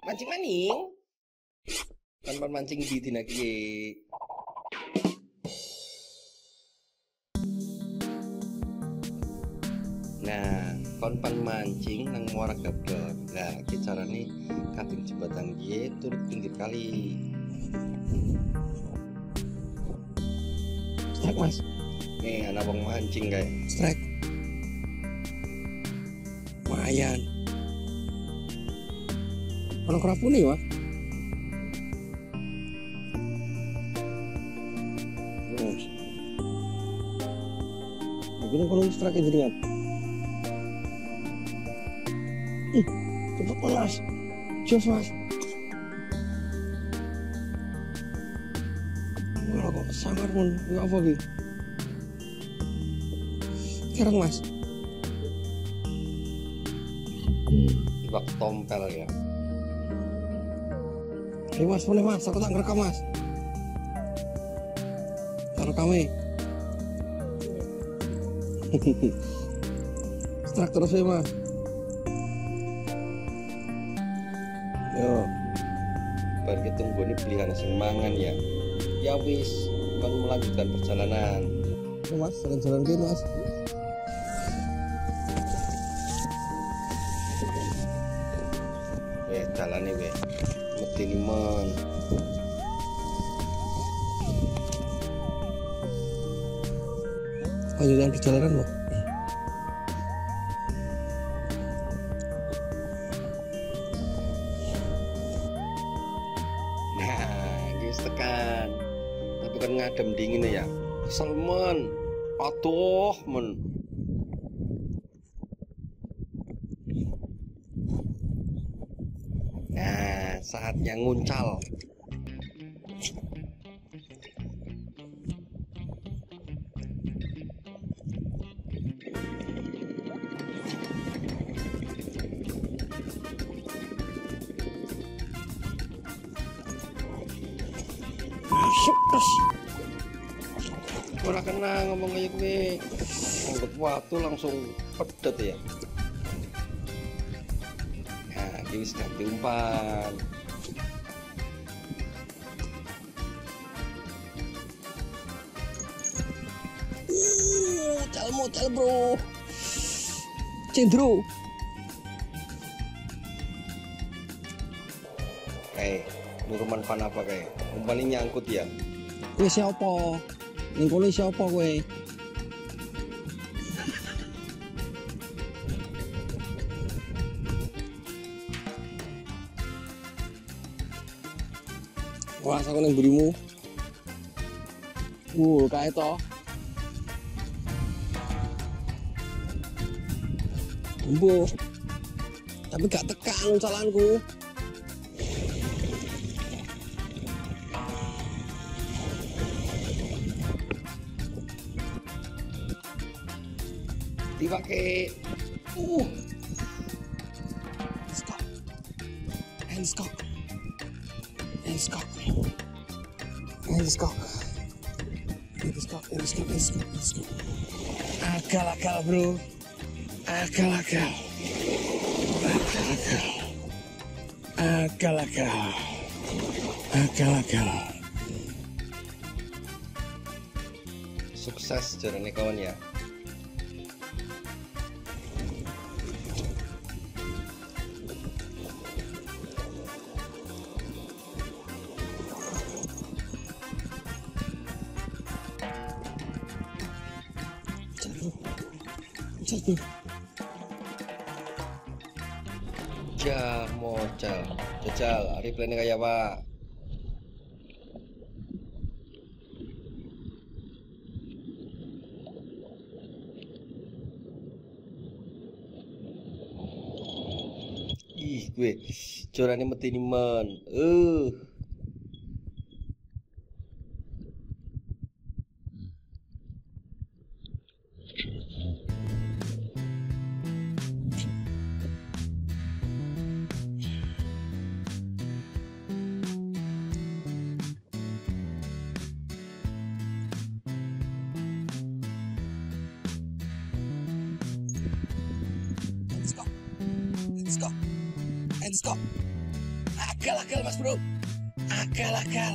Mancing-maning. Tanpa mancing di tina kiye. Nah, kon mancing nang muara gabdor. Nah, ki carane kadung jembatan kiye turut pinggir kali. Strike mas. Nih, anak wong mancing kayak. Strike. Lumayan. Ono kerapu nih mas. Begini kalau strike jadi nggak? Cepet mas. Jos mas. Wah kok sangar pun nggak apa lagi. Sekarang mas. Iwak tompel ya. Ayo mas, boleh mas, aku tak ngerekam mas. Tak rekam Strike terus ya mas. Yo. Bar kita nggone pilihan sing mangan ya. Ya wis, kon melanjutkan perjalanan. Yo mas, jalan-jalan gitu mas. Jalane we. Medeni men. Lanjutkan perjalanan loh. Nah, guys tekan. Tapi kan ngadem dingin ya. Kesel men. Aduh men. Nah, saatnya nguncal. Ora kena ngomong kayak gue. Anggot waktu langsung pedet ya. Nah, ini ganti umpan. Motel bro. Cendro. Nuruman pan apa kayak? Umpan ini nyangkut ya. Kowe siapa? Ning kono siapa kowe? Wah, aku nang burimu. Kae to. Embo. Tapi gak tekan uncalanku. Dipakai. Stop. And stop. And stop. And stop. And stop. And stop. And stop. And stop. Akal bro. Akal. Sukses jarane kawan ya. Jah mocal, jajal, hari planning kayak apa? Ih, gue corane meteni men. Let's go. Akal Mas Bro. Akal.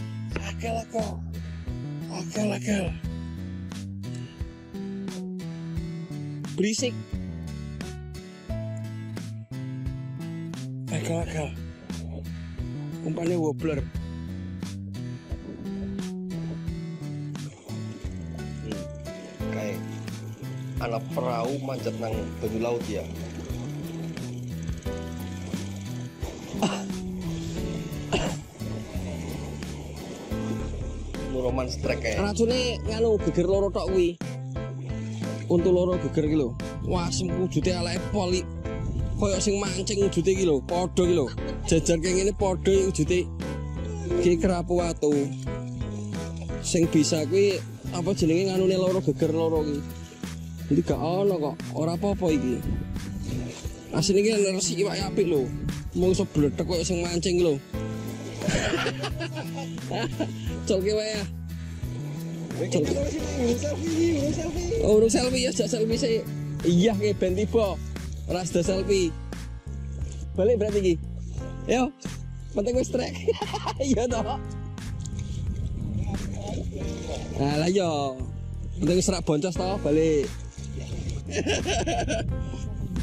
Berisik. Akal. Umpannya wobbler. Kayak anak perahu manjat nang banyu laut ya. Nuroman strek kayak. Racune nganu geger loro tok kuwi. Untu loro geger iki lho. Wah, sing wujute alake poli. Koyok sing mancing wujute iki lho, padha iki lho. Jajar kayak ngene padha wujute. Ki kerapu watu. Sing bisa kuwi apa jenenge nganune loro geger loro iki. Jadi gak ono kok, ora apa-apa iki. Asline iki resiki wae apik lho. Mung iso bletek koyo sing mancing lho. Colke wae ya. Urung selfie ya, jak selfie sih. Iya kayak ben tiba. Ora sida selfie. Balik berarti iki. Yo. Penting wis trek. Iya toh. Nah, lah yo. Penting wis rak boncos toh, balik.